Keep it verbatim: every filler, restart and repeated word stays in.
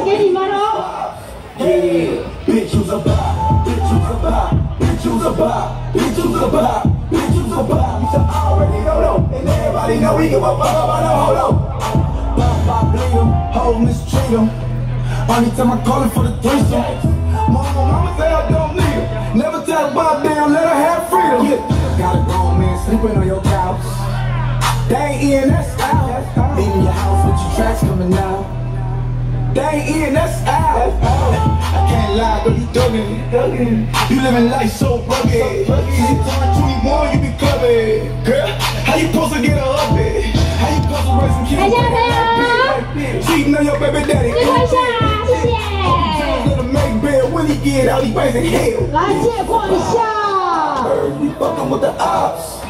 给你们喽。 Yeah, bitch who's a bop, bitch who's a bop, bitch who's a bop, bitch who's a bop, bitch who's a bop. You should already know though, and everybody know we give a fuck about no hold up. Bop, bop, bleed em, hold mistreat em. Only time I call it for the threesome. Mama, mama say I don't need her. Never tell Bob down, let her have freedom. Yeah. Got a grown man sleeping on your couch. They ain't in, that's out. Leaving your house with your tracks coming out. They ain't in, that's out. I can't lie, girl, you thuggin'. You living life so rugged. Since you turn twenty-one, you be clubbing. Girl, how you supposed to get a hubby? How you supposed to raise some kids like this? Cheating on your baby daddy. 谢谢，谢谢。 Let him make bed when he get out, he raising hell. 来借逛一下。 We fucking with the ops.